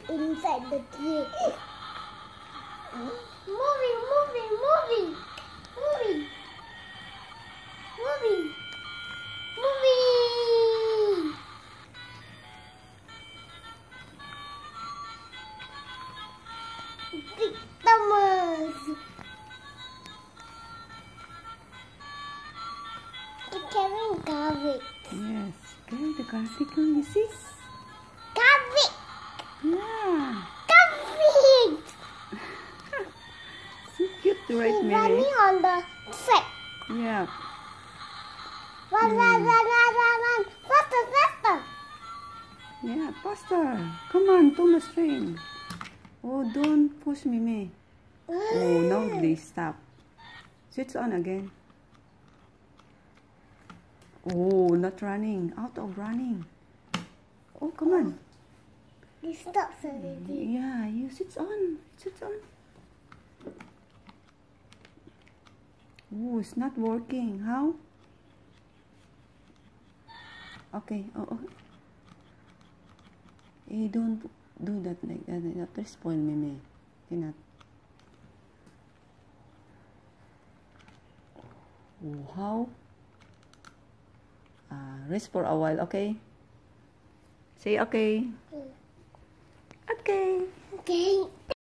inside the tree. Moving, moving, moving, moving, moving, moving. Big Thomas. It's carrying garbage. Yes, carry the garbage on, you see? Garbage. Yeah. Garbage. So cute, right, He's Mimi? running on the track. Yeah. Run, run, run, run, run, run. Faster, faster. Yeah, faster. Come on, Thomas train. Oh, don't push Mimi. Oh, now they stop. Switch on again. Oh, not running. Out of running. Oh, come on. He stops already. Yeah, you switch on. Switch on. Oh, it's not working. How? Okay. Oh. Hey, don't do that like that. That spoil Mimi. Cannot. Oh, how? Rest for a while, okay? Say okay. Okay. Okay.